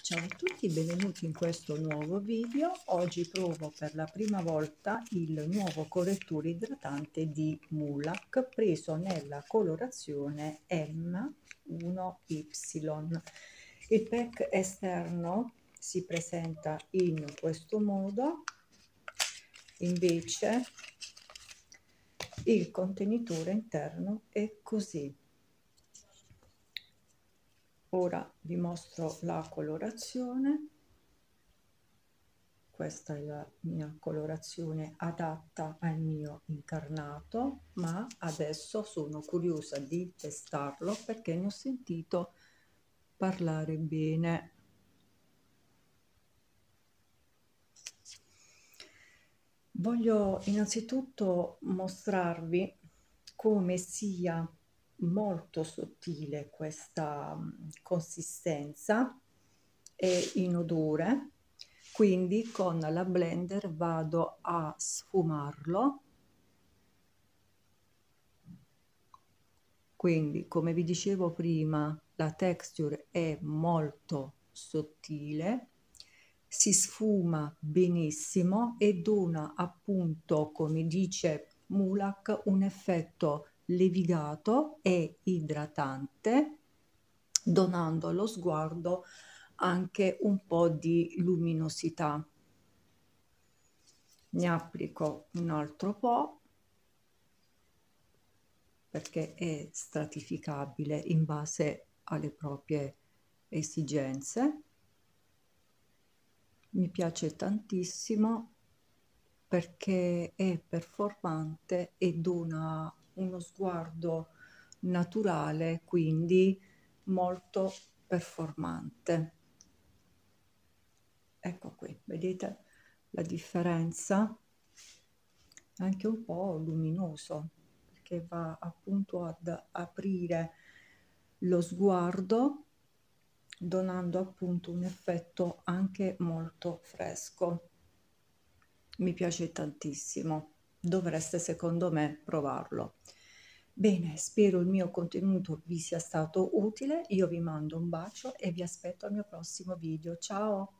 Ciao a tutti, benvenuti in questo nuovo video. Oggi provo per la prima volta il nuovo correttore idratante di Mulac preso nella colorazione M1Y. Il pack esterno si presenta in questo modo, invece il contenitore interno è così. Ora vi mostro la colorazione. Questa è la mia colorazione adatta al mio incarnato, ma adesso sono curiosa di testarlo perché ne ho sentito parlare bene. Voglio innanzitutto mostrarvi come sia molto sottile questa consistenza e in odore, quindi con la blender vado a sfumarlo. Quindi, come vi dicevo prima, la texture è molto sottile, si sfuma benissimo e dona appunto, come dice Mulac, un effetto levigato e idratante, donando allo sguardo anche un po' di luminosità. Ne applico un altro po' perché è stratificabile in base alle proprie esigenze. Mi piace tantissimo perché è performante e dona uno sguardo naturale, quindi molto performante. Ecco qui, vedete la differenza? Anche un po' luminoso, perché va appunto ad aprire lo sguardo, donando appunto un effetto anche molto fresco. Mi piace tantissimo, dovreste secondo me provarlo. Bene, spero il mio contenuto vi sia stato utile, io vi mando un bacio e vi aspetto al mio prossimo video. Ciao!